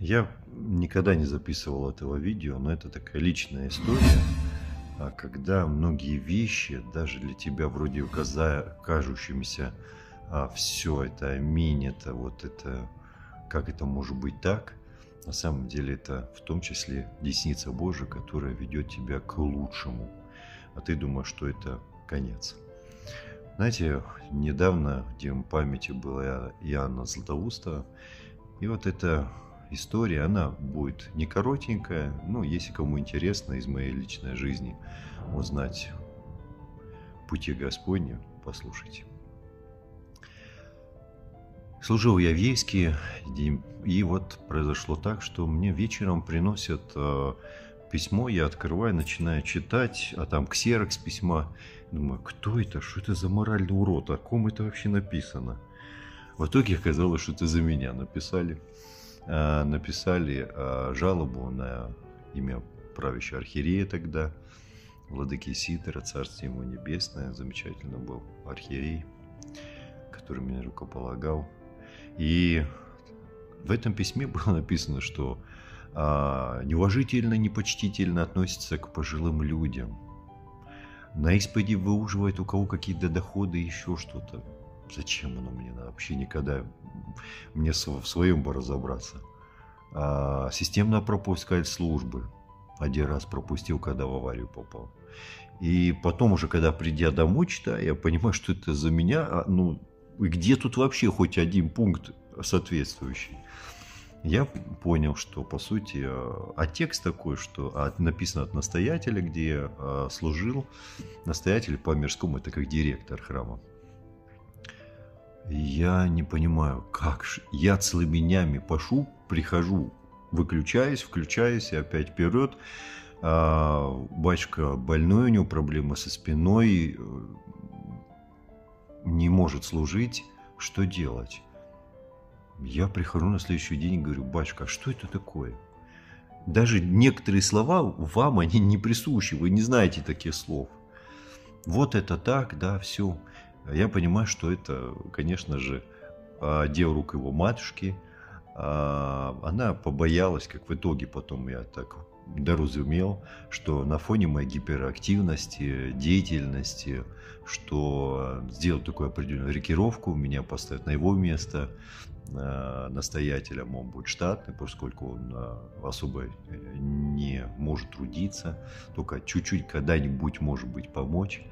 Я никогда не записывал этого видео, но это такая личная история, когда многие вещи, даже для тебя вроде кажущимися, все это аминь, это вот это, как это может быть так, на самом деле это в том числе десница Божия, которая ведет тебя к лучшему, а ты думаешь, что это конец. Знаете, недавно в день памяти была Иоанна Златоуста, и вот эта история, она будет не коротенькая, но если кому интересно из моей личной жизни узнать пути Господни, послушайте. Служил я в Ейске, и вот произошло так, что мне вечером приносят письмо, я открываю, начинаю читать, а там ксерокс письма. Думаю, кто это, что это за моральный урод, о ком это вообще написано? В итоге оказалось, что это за меня написали. Написали жалобу на имя правящего архиерея тогда, владыки Сидора, царствие ему небесное, замечательно был архиерей, который меня рукополагал. И в этом письме было написано, что неуважительно, непочтительно относится к пожилым людям. На исповеди выуживает у кого какие-то доходы, еще что-то. Зачем оно мне надо? Вообще никогда мне в своем бы разобраться. Системно пропускать службы. Один раз пропустил, когда в аварию попал. И потом уже, когда придя домой читаю, я понимаю, что это за меня. И где тут вообще хоть один пункт соответствующий? Я понял, что по сути, текст такой, что написано от настоятеля, где служил настоятель по мирскому, это как директор храма. Я не понимаю, как же. Я целыми днями пашу, прихожу, выключаюсь, включаюсь и опять вперед. Батюшка больной, у него проблемы со спиной, не может служить. Что делать? Я прихожу на следующий день и говорю, батюшка, а что это такое? Даже некоторые слова вам, они не присущи, вы не знаете таких слов. Вот это так, да, все. Я понимаю, что это, конечно же, дело рук его матушки. Она побоялась, как в итоге потом я так доразумел, что на фоне моей гиперактивности, деятельности, что сделать такую определенную рокировку, меня поставят на его место настоятелем, он будет штатный, поскольку он особо не может трудиться, только чуть-чуть когда-нибудь, может быть, помочь.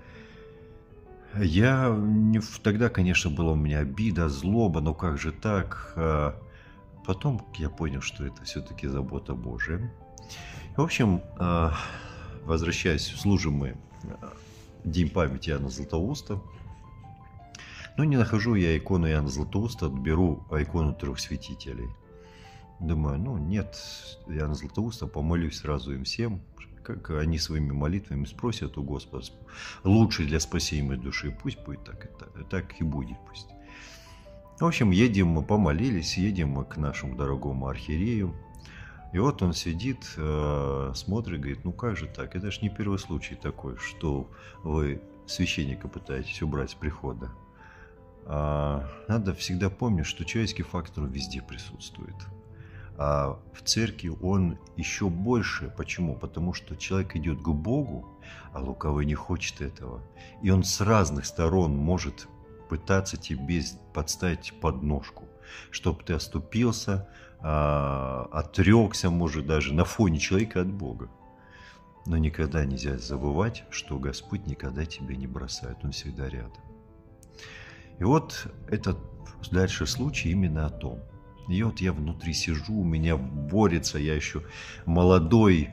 Тогда, конечно, была у меня обида, злоба, но как же так? Потом я понял, что это все-таки забота Божия. В общем, возвращаясь, служим мы День памяти Иоанна Златоуста. Но не нахожу я икону Иоанна Златоуста, беру икону трех святителей. Думаю, нет, Иоанна Златоуста, помолюсь сразу им всем, как они своими молитвами спросят у Господа, лучше для спасения души, пусть будет так и будет пусть. В общем, мы помолились, едем мы к нашему дорогому архиерею. И вот он сидит, смотрит, говорит, как же так, это же не первый случай такой, что вы священника пытаетесь убрать с прихода. Надо всегда помнить, что человеческий фактор везде присутствует. А в церкви он еще больше. Почему? Потому что человек идет к Богу, а лукавый не хочет этого. И он с разных сторон может пытаться тебе подставить подножку, чтобы ты оступился, отрекся, может, даже на фоне человека от Бога. Но никогда нельзя забывать, что Господь никогда тебя не бросает, Он всегда рядом. И вот этот дальше случай именно о том. И вот я внутри сижу, у меня борется, я еще молодой,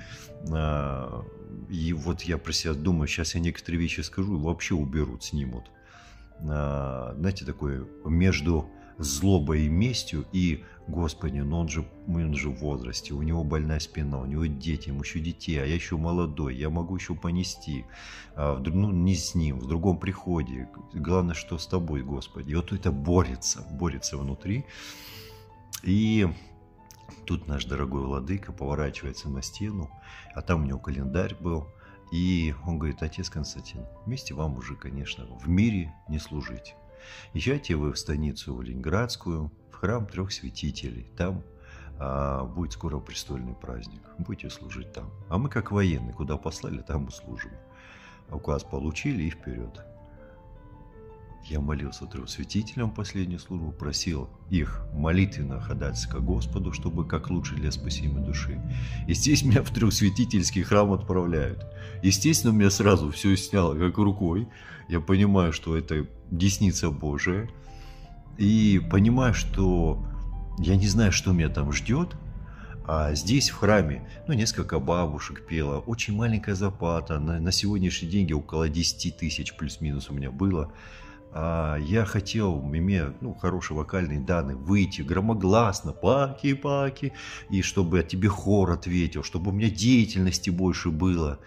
и вот я про себя думаю, сейчас я некоторые вещи скажу, вообще уберут, снимут. Знаете, такое между злобой и местью, и Господи, он же в возрасте, у него больная спина, у него дети, ему еще детей, а я еще молодой, я могу еще понести, не с ним, в другом приходе, главное, что с тобой, Господи. И вот это борется внутри, и тут наш дорогой владыка поворачивается на стену, а там у него календарь был, и он говорит, отец Константин, вместе вам уже, конечно, в мире не служить. Езжайте вы в станицу в Ленинградскую, в храм трех святителей. Там будет скоро престольный праздник. Будете служить там. А мы как военные, куда послали, там и служим. Указ получили и вперед. Я молился трехсвятителям последнюю службу, просил их молитвенно ходатайствовать ко Господу, чтобы как лучше для спасения души. И здесь меня в трехсвятительский храм отправляют. Естественно, меня сразу все сняло как рукой. Я понимаю, что это десница Божия. И понимаю, что я не знаю, что меня там ждет. А здесь, в храме, несколько бабушек пело. Очень маленькая зарплата. На сегодняшние деньги около 10 тысяч плюс-минус у меня было. Я хотел, имея хорошие вокальные данные, выйти громогласно, паки, и чтобы о тебе хор ответил, чтобы у меня деятельности больше было.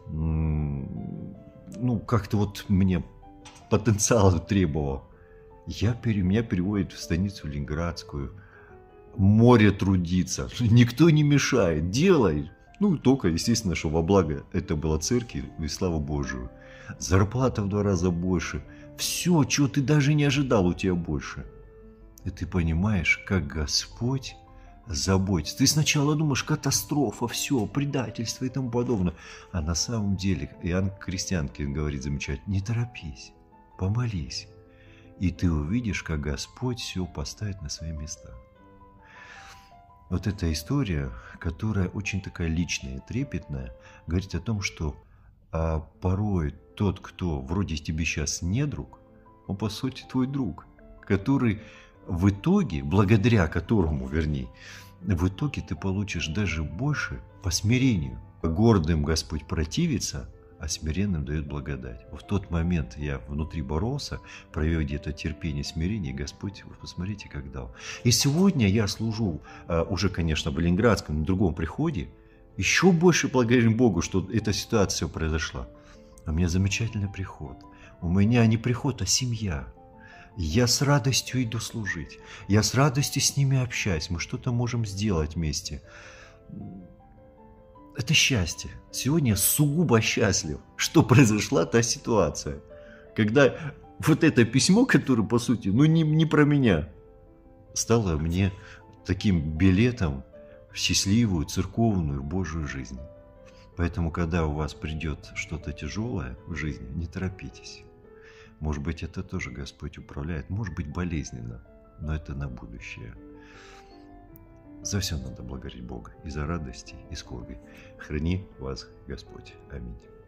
Как-то вот мне потенциал требовал. Меня переводят в станицу Ленинградскую. Море трудиться. Никто не мешает. Делай. Только, естественно, что во благо это было церкви и слава Божию. Зарплата в 2 раза больше. Все, чего ты даже не ожидал, у тебя больше. И ты понимаешь, как Господь заботится. Ты сначала думаешь, катастрофа, все, предательство и тому подобное. А на самом деле, Иоанн Крестьянкин говорит замечательно, не торопись, помолись. И ты увидишь, как Господь все поставит на свои места. Вот эта история, которая очень такая личная, трепетная, говорит о том, что порой тот, кто вроде тебе сейчас не друг, он по сути твой друг, который в итоге, благодаря которому, в итоге ты получишь даже больше по смирению. Гордым Господь противится, а смиренным дает благодать. В тот момент я внутри боролся, проявил где-то терпение, смирение, и Господь, посмотрите, как дал. И сегодня я служу уже, конечно, в Ленинградском, на другом приходе, еще больше благодарим Богу, что эта ситуация произошла. У меня замечательный приход. У меня не приход, а семья. Я с радостью иду служить. Я с радостью с ними общаюсь. Мы что-то можем сделать вместе. Это счастье. Сегодня я сугубо счастлив, что произошла та ситуация. Когда вот это письмо, которое, по сути, не про меня, стало мне таким билетом в счастливую, церковную, Божию жизнь. Поэтому, когда у вас придет что-то тяжелое в жизни, не торопитесь. Может быть, это тоже Господь управляет, может быть, болезненно, но это на будущее. За все надо благодарить Бога, и за радости, и скорби. Храни вас Господь. Аминь.